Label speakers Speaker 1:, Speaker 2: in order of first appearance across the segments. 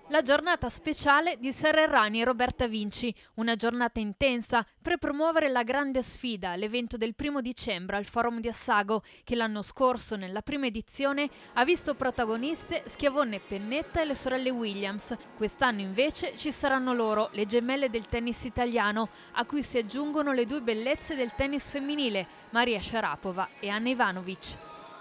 Speaker 1: La giornata speciale di Sara Errani e Roberta Vinci, una giornata intensa per promuovere la grande sfida, l'evento del 1° dicembre al Forum di Assago, che l'anno scorso, nella prima edizione, ha visto protagoniste Schiavone Pennetta e le sorelle Williams. Quest'anno invece ci saranno loro, le gemelle del tennis italiano, a cui si aggiungono le due bellezze del tennis femminile, Maria Sharapova e Anna Ivanovic.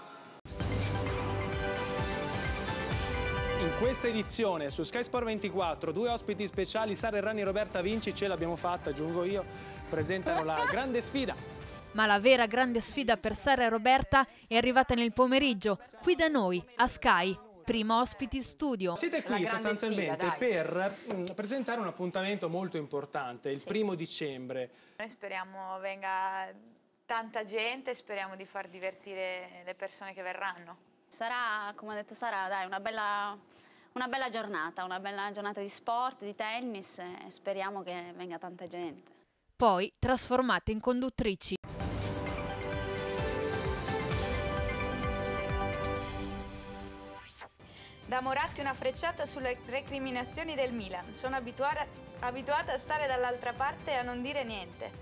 Speaker 2: In questa edizione su Sky Sport 24 due ospiti speciali, Sara Errani e Roberta Vinci, ce l'abbiamo fatta, aggiungo io, presentano la grande sfida.
Speaker 1: Ma la vera grande sfida per Sara e Roberta è arrivata nel pomeriggio, qui da noi, a Sky. Prima ospiti in studio.
Speaker 2: Siete qui sostanzialmente per presentare un appuntamento molto importante, il 1° dicembre.
Speaker 3: Noi speriamo venga tanta gente, speriamo di far divertire le persone che verranno.
Speaker 4: Sarà, come ha detto Sara, dai, una bella giornata di sport, di tennis, e speriamo che venga tanta gente.
Speaker 1: Poi trasformate in conduttrici.
Speaker 3: Da Moratti una frecciata sulle recriminazioni del Milan. Sono abituata a stare dall'altra parte e a non dire niente.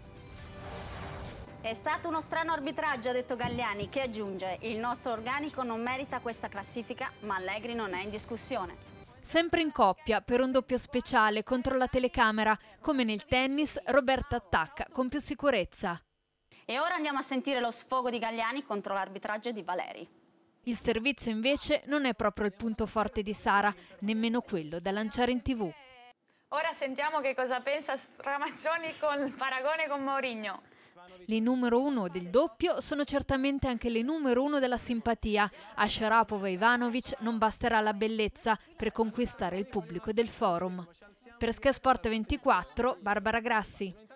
Speaker 4: È stato uno strano arbitraggio, ha detto Galliani, che aggiunge: il nostro organico non merita questa classifica, ma Allegri non è in discussione.
Speaker 1: Sempre in coppia per un doppio speciale contro la telecamera. Come nel tennis, Roberta attacca con più sicurezza.
Speaker 4: E ora andiamo a sentire lo sfogo di Galliani contro l'arbitraggio di Valeri.
Speaker 1: Il servizio invece non è proprio il punto forte di Sara, nemmeno quello da lanciare in TV.
Speaker 3: Ora sentiamo che cosa pensa Stramaccioni con il paragone con Mourinho.
Speaker 1: Le numero uno del doppio sono certamente anche le numero uno della simpatia. A Sharapova e Ivanovic non basterà la bellezza per conquistare il pubblico del forum. Per Sky Sport 24, Barbara Grassi.